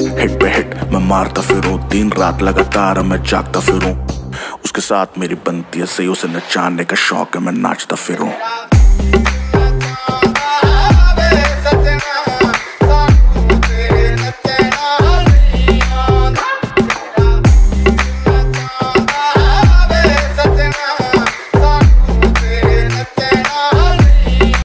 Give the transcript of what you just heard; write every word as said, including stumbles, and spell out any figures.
Hit पे hit मैं मारता फिरूं, दिन रात लगातार मैं जागता फिरूं। उसके साथ मेरी बनती है सही, उसे नचाने का शौक है, मैं नाचता फिरूं।